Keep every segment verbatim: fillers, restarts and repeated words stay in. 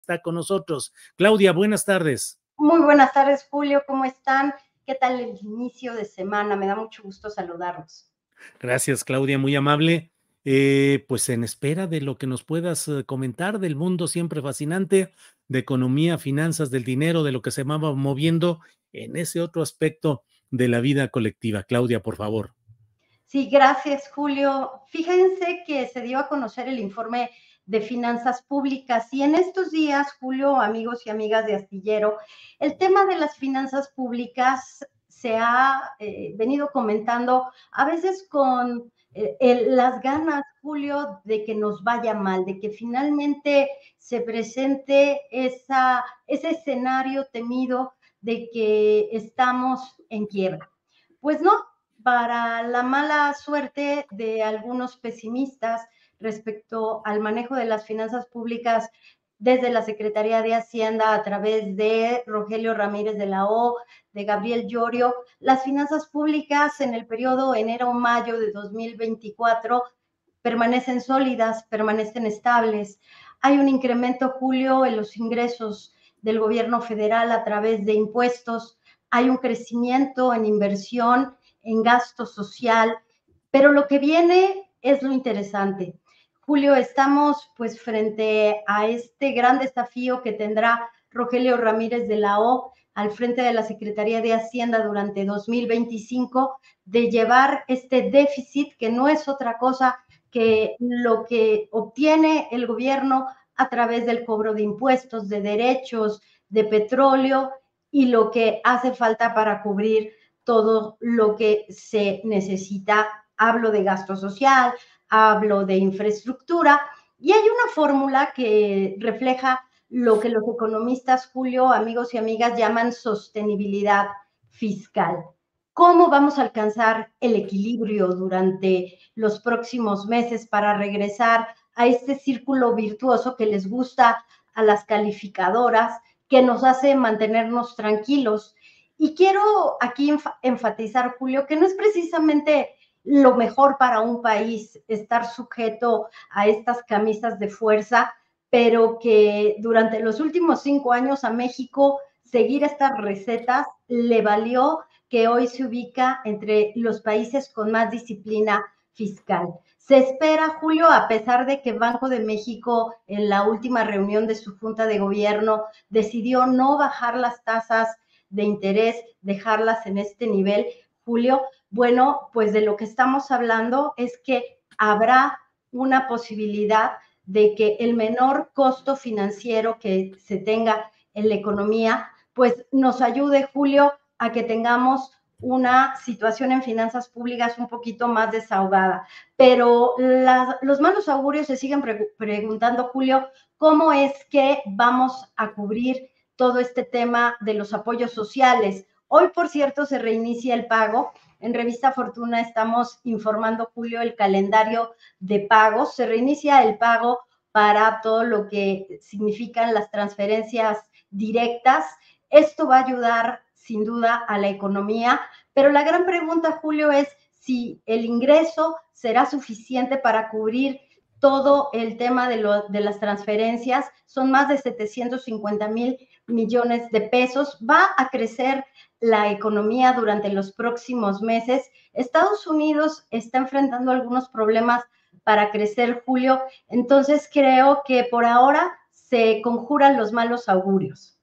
está con nosotros. Claudia, buenas tardes. Muy buenas tardes, Julio, ¿cómo están? ¿Qué tal el inicio de semana? Me da mucho gusto saludarlos. Gracias, Claudia, muy amable. Eh, pues en espera de lo que nos puedas eh, comentar del mundo siempre fascinante, de economía, finanzas, del dinero, de lo que se va moviendo en ese otro aspecto de la vida colectiva. Claudia, por favor. Sí, gracias, Julio. Fíjense que se dio a conocer el informe de finanzas públicas y en estos días, Julio, amigos y amigas de Astillero, el tema de las finanzas públicas se ha eh, venido comentando a veces con eh, el, las ganas, Julio, de que nos vaya mal, de que finalmente se presente esa, ese escenario temido de que estamos en quiebra. Pues no, para la mala suerte de algunos pesimistas respecto al manejo de las finanzas públicas desde la Secretaría de Hacienda a través de Rogelio Ramírez de la O, de Gabriel Llorio, las finanzas públicas en el periodo enero-mayo de dos mil veinticuatro permanecen sólidas, permanecen estables. Hay un incremento, Julio, en los ingresos del gobierno federal a través de impuestos, hay un crecimiento en inversión, en gasto social, pero lo que viene es lo interesante. Julio, estamos pues frente a este gran desafío que tendrá Rogelio Ramírez de la O al frente de la Secretaría de Hacienda durante dos mil veinticinco, de llevar este déficit que no es otra cosa que lo que obtiene el gobierno a través del cobro de impuestos, de derechos, de petróleo y lo que hace falta para cubrir todo lo que se necesita. Hablo de gasto social, hablo de infraestructura y hay una fórmula que refleja lo que los economistas, Julio, amigos y amigas, llaman sostenibilidad fiscal. ¿Cómo vamos a alcanzar el equilibrio durante los próximos meses para regresar a este círculo virtuoso que les gusta a las calificadoras, que nos hace mantenernos tranquilos? Y quiero aquí enfatizar, Julio, que no es precisamente lo mejor para un país estar sujeto a estas camisas de fuerza, pero que durante los últimos cinco años a México seguir estas recetas le valió que hoy se ubica entre los países con más disciplina fiscal. Se espera, Julio, a pesar de que Banco de México en la última reunión de su junta de gobierno decidió no bajar las tasas de interés, dejarlas en este nivel, Julio, bueno, pues de lo que estamos hablando es que habrá una posibilidad de que el menor costo financiero que se tenga en la economía, pues nos ayude, Julio, a que tengamos una situación en finanzas públicas un poquito más desahogada. Pero la, los malos augurios se siguen pre preguntando, Julio, ¿cómo es que vamos a cubrir todo este tema de los apoyos sociales? Hoy, por cierto, se reinicia el pago. En Revista Fortuna estamos informando, Julio, el calendario de pagos. Se reinicia el pago para todo lo que significan las transferencias directas. Esto va a ayudar sin duda a la economía, pero la gran pregunta, Julio, es si el ingreso será suficiente para cubrir todo el tema de, lo, de las transferencias. Son más de setecientos cincuenta mil millones de pesos. Va a crecer la economía durante los próximos meses. Estados Unidos está enfrentando algunos problemas para crecer, Julio. Entonces creo que por ahora se conjuran los malos augurios.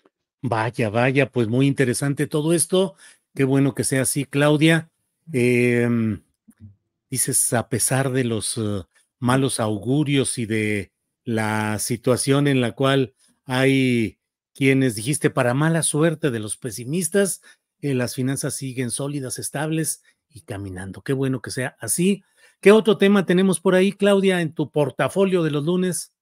Vaya, vaya, pues muy interesante todo esto. Qué bueno que sea así, Claudia. Eh, dices, a pesar de los uh, malos augurios y de la situación en la cual hay quienes dijiste para mala suerte de los pesimistas, eh, las finanzas siguen sólidas, estables y caminando. Qué bueno que sea así. ¿Qué otro tema tenemos por ahí, Claudia, en tu portafolio de los lunes?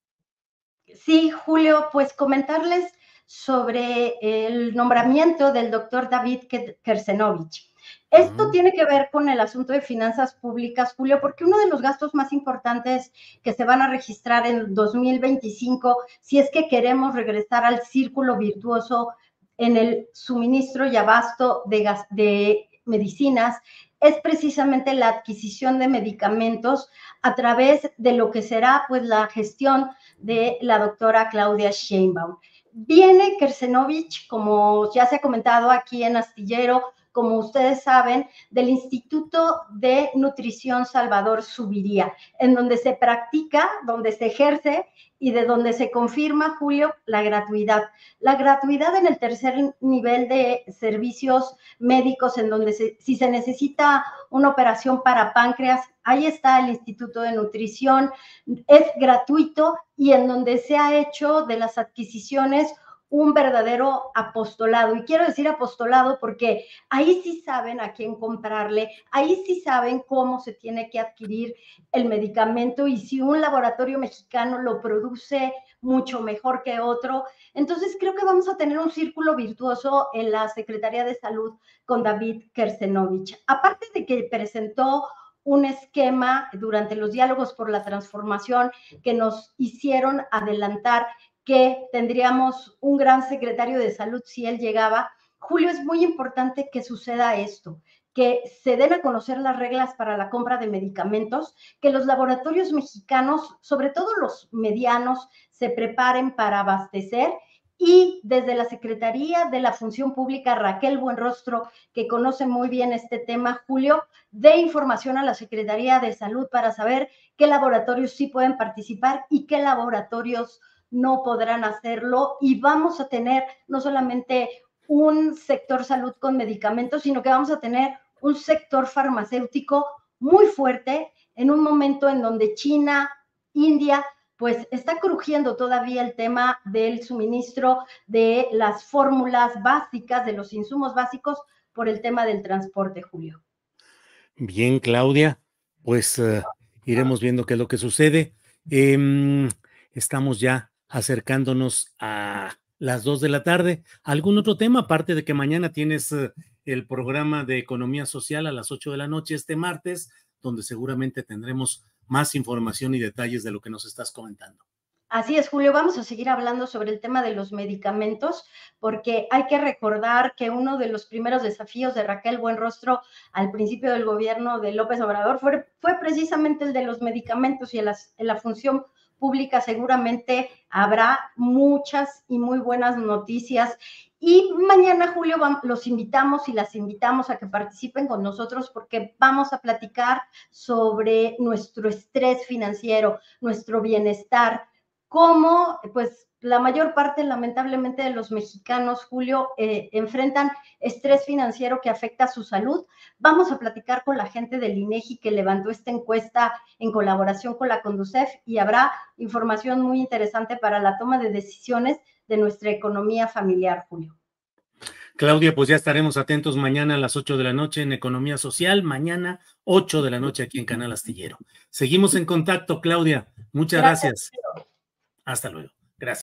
Sí, Julio, pues comentarles sobre el nombramiento del doctor David Kersenovich. Esto tiene que ver con el asunto de finanzas públicas, Julio, porque uno de los gastos más importantes que se van a registrar en dos mil veinticinco, si es que queremos regresar al círculo virtuoso en el suministro y abasto de, gas, de medicinas es precisamente la adquisición de medicamentos a través de lo que será pues la gestión de la doctora Claudia Sheinbaum. Viene Kersenovich, como ya se ha comentado aquí en Astillero, como ustedes saben, del Instituto de Nutrición Salvador Zuviría, en donde se practica, donde se ejerce y de donde se confirma, Julio, la gratuidad. La gratuidad en el tercer nivel de servicios médicos, en donde se, si se necesita una operación para páncreas, ahí está el Instituto de Nutrición, es gratuito y en donde se ha hecho de las adquisiciones un verdadero apostolado. Y quiero decir apostolado porque ahí sí saben a quién comprarle, ahí sí saben cómo se tiene que adquirir el medicamento y si un laboratorio mexicano lo produce mucho mejor que otro. Entonces creo que vamos a tener un círculo virtuoso en la Secretaría de Salud con David Kersenovich. Aparte de que presentó un esquema durante los diálogos por la transformación que nos hicieron adelantar que tendríamos un gran secretario de salud si él llegaba. Julio, es muy importante que suceda esto, que se den a conocer las reglas para la compra de medicamentos, que los laboratorios mexicanos, sobre todo los medianos, se preparen para abastecer y desde la Secretaría de la Función Pública, Raquel Buenrostro, que conoce muy bien este tema, Julio, dé información a la Secretaría de Salud para saber qué laboratorios sí pueden participar y qué laboratorios no podrán hacerlo y vamos a tener no solamente un sector salud con medicamentos, sino que vamos a tener un sector farmacéutico muy fuerte en un momento en donde China, India, pues está crujiendo todavía el tema del suministro de las fórmulas básicas, de los insumos básicos por el tema del transporte, Julio. Bien, Claudia, pues uh, iremos viendo qué es lo que sucede. Eh, estamos ya acercándonos a las dos de la tarde. ¿Algún otro tema? Aparte de que mañana tienes uh, el programa de Economía Social a las ocho de la noche este martes, donde seguramente tendremos más información y detalles de lo que nos estás comentando. Así es, Julio, vamos a seguir hablando sobre el tema de los medicamentos, porque hay que recordar que uno de los primeros desafíos de Raquel Buenrostro al principio del gobierno de López Obrador fue, fue precisamente el de los medicamentos y en, las, en la función pública seguramente habrá muchas y muy buenas noticias. Y mañana, Julio, los invitamos y las invitamos a que participen con nosotros porque vamos a platicar sobre nuestro estrés financiero, nuestro bienestar, cómo pues la mayor parte lamentablemente de los mexicanos, Julio, eh, enfrentan estrés financiero que afecta a su salud. Vamos a platicar con la gente del INEGI que levantó esta encuesta en colaboración con la Conducef y habrá información muy interesante para la toma de decisiones de nuestra economía familiar, Julio. Claudia, pues ya estaremos atentos mañana a las ocho de la noche en Economía Social, mañana ocho de la noche aquí en Canal Astillero. Seguimos en contacto, Claudia. Muchas gracias. gracias. Hasta luego. Gracias.